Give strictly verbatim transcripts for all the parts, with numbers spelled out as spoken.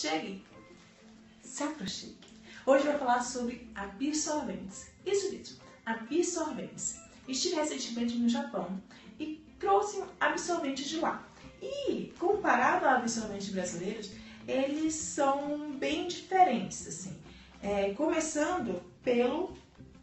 Chegue, se aproxime. Hoje eu vou falar sobre absorventes. Isso mesmo, absorventes. Estive recentemente no Japão e trouxe absorventes de lá. E comparado a absorventes brasileiros, eles são bem diferentes, assim. É, começando pelo...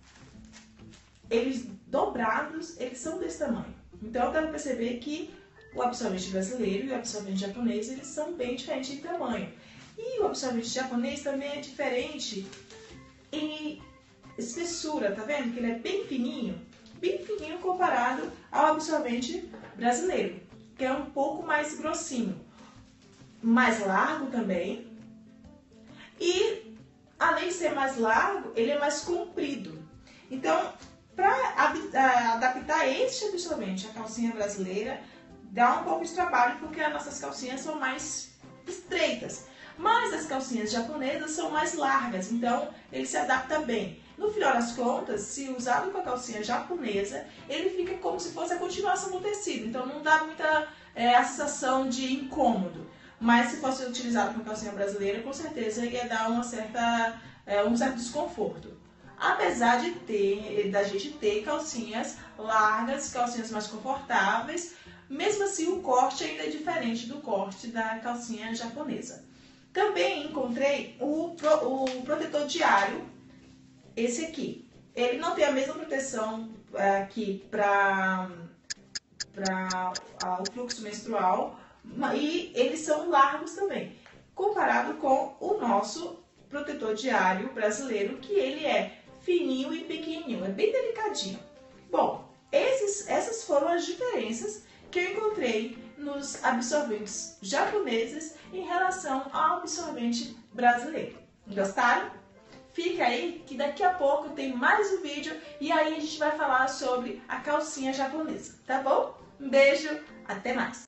Eles dobrados, eles são desse tamanho. Então, dá para perceber que o absorvente brasileiro e o absorvente japonês, eles são bem diferentes em tamanho. E o absorvente japonês também é diferente em espessura, tá vendo? Que ele é bem fininho, bem fininho comparado ao absorvente brasileiro, que é um pouco mais grossinho, mais largo também. E, além de ser mais largo, ele é mais comprido. Então, para adaptar este absorvente à calcinha brasileira, dá um pouco de trabalho porque as nossas calcinhas são mais estreitas. Mas as calcinhas japonesas são mais largas, então ele se adapta bem. No final das contas, se usado com a calcinha japonesa, ele fica como se fosse a continuação do tecido. Então não dá muita é, a sensação de incômodo. Mas se fosse utilizado com a calcinha brasileira, com certeza ia dar uma certa, é, um certo desconforto. Apesar de ter, da gente ter calcinhas largas, calcinhas mais confortáveis, mesmo assim o corte ainda é diferente do corte da calcinha japonesa. Também encontrei o, o protetor diário, esse aqui. Ele não tem a mesma proteção aqui para o fluxo menstrual e eles são largos também, comparado com o nosso protetor diário brasileiro, que ele é fininho e pequenininho, é bem delicadinho. Bom, esses, essas foram as diferenças que eu encontrei nos absorventes japoneses em relação ao absorvente brasileiro. Gostaram? Fica aí que daqui a pouco tem mais um vídeo e aí a gente vai falar sobre a calcinha japonesa, tá bom? Um beijo, até mais!